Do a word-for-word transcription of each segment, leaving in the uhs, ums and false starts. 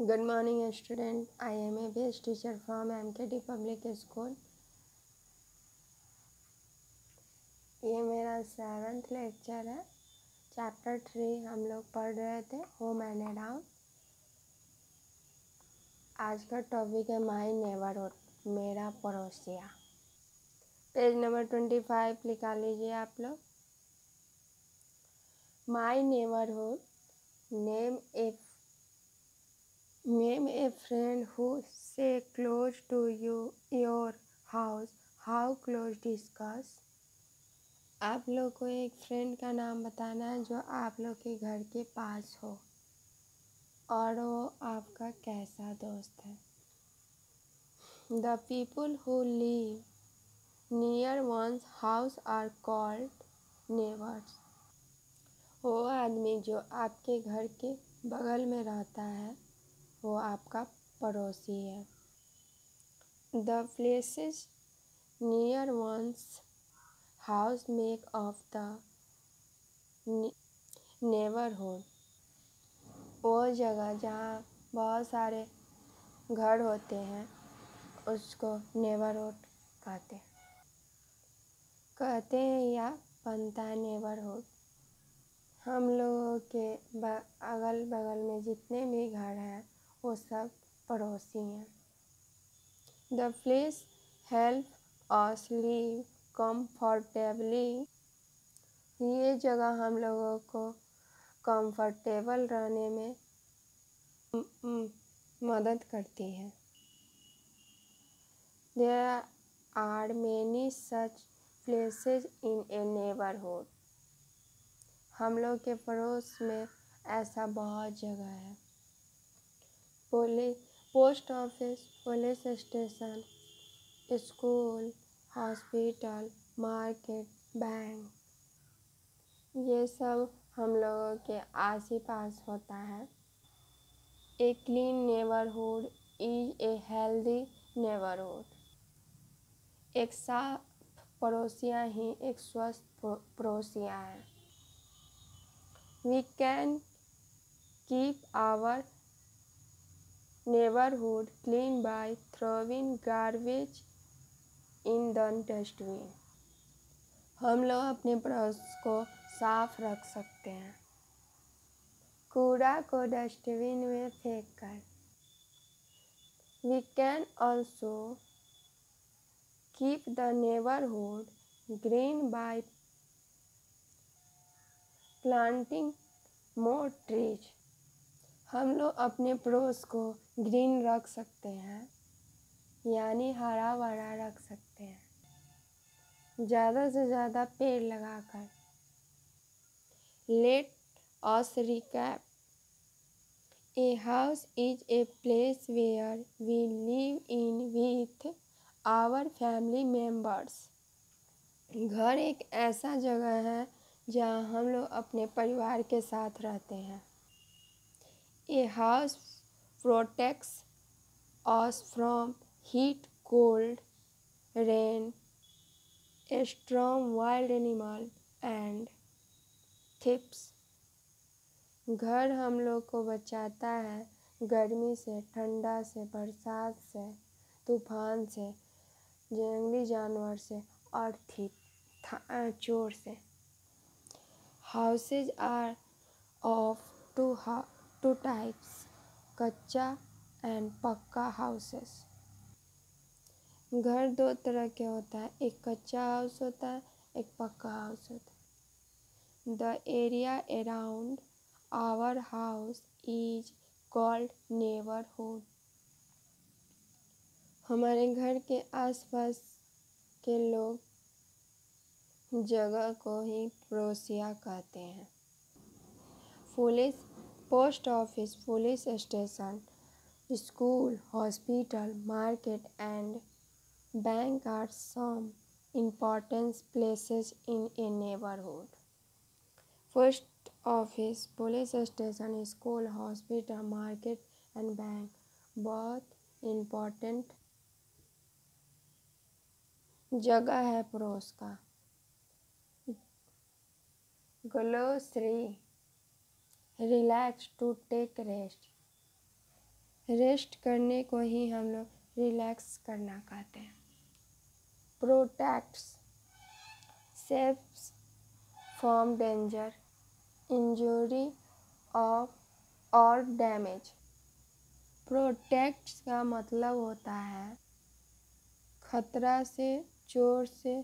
Good morning, student. I am a best teacher from M K T Public School. ये मेरा seventh lecture है। Chapter three हम लोग पढ़ रहे थे, होम एंड अराउंड। आज का टॉपिक है माई नेबरहुड, मेरा पड़ोसिया। पेज नंबर ट्वेंटी फाइव निकाल लीजिए आप लोग। My neighbourhood, name a name a friend who से close to you your house, how close discuss. आप लोग को एक फ्रेंड का नाम बताना है जो आप लोग के घर के पास हो और वो आपका कैसा दोस्त है। The people who live near one's house are called neighbours. वो आदमी जो आपके घर के बगल में रहता है वो आपका पड़ोसी है। The places near one's house make of the neighbourhood. वो जगह जहाँ बहुत सारे घर होते हैं उसको नेबरहुड कहते हैं कहते हैं या बनता है नेबरहुड। हम लोगों के अगल बगल में जितने भी घर हैं वो सब पड़ोसी हैं। The place help us live comfortably. ये जगह हम लोगों को कंफर्टेबल रहने में मदद करती है। There are many such places in a neighborhood. हम लोग के पड़ोस में ऐसा बहुत जगह है। Police, post office, police station, school, hospital, market, bank, ये सब हम लोगों के आस ही पास होता है। A clean neighbourhood is a healthy neighbourhood. एक साफ पड़ोसिया ही एक स्वस्थ पड़ोसिया है। We can keep our neighbourhood clean by throwing garbage in the dustbin. हम लोग अपने पड़ोस को साफ रख सकते हैं कूड़ा को डस्टबिन में फेंक कर। We can also keep the neighbourhood green by planting more trees. हम लोग अपने पड़ोस को ग्रीन रख सकते हैं यानी हरा भरा रख सकते हैं ज़्यादा से ज़्यादा पेड़ लगाकर। Let us recap. A house is a place where we live in with our family members. घर एक ऐसा जगह है जहाँ हम लोग अपने परिवार के साथ रहते हैं। A house protects us from heat, cold, rain, storm, wild animal and thieves. घर हम लोग को बचाता है गर्मी से, ठंडा से, बरसात से, तूफान से, जंगली जानवर से और थिप चोर से। Houses are of two two types, kutcha and pucca houses. घर दो तरह के होता है, एक कच्चा हाउस होता है, एक पक्का हाउस होता है। The area around our house is called neighbourhood. हमारे घर के आसपास के लोग जगह को ही पड़ोसिया कहते हैं। Police, post office, police station, school, hospital, market and bank are some important places in a neighborhood. Post office, police station, school, hospital, market and bank बहुत इम्पोर्टेंट जगह है पड़ोस का। Glossary, relax to take rest. Rest करने को ही हम लोग रिलैक्स करना कहते हैं। Protects, saves from danger, injury of और डैमेज। प्रोटेक्ट्स का मतलब होता है खतरा से, चोट से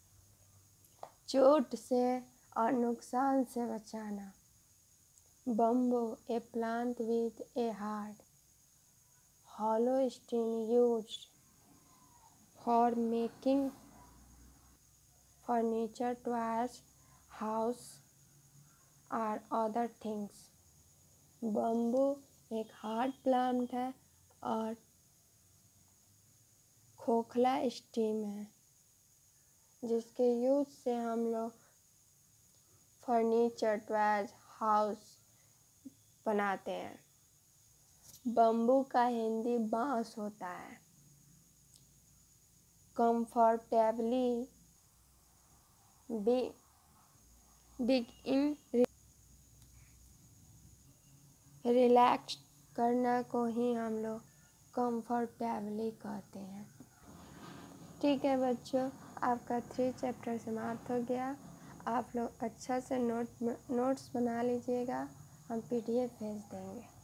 चोट से और नुकसान से बचाना। Bamboo, a plant with a hard hollow stem used for making furniture, toys, house और other things। बम्बू एक हार्ड प्लांट है और खोखला स्टेम है जिसके यूज से हम लोग फर्नीचर, टॉयज, हाउस बनाते हैं। बम्बू का हिंदी बांस होता है। कंफर्टेबली डिग इन, रिलैक्स करना को ही हम लोग कंफर्टेबली कहते हैं। ठीक है बच्चों, आपका थ्री चैप्टर समाप्त हो गया। आप लोग अच्छा से नोट नोट्स बना लीजिएगा, हम पीडीएफ भेज देंगे।